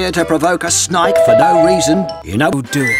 here to provoke a snake for no reason, you know who'd do it.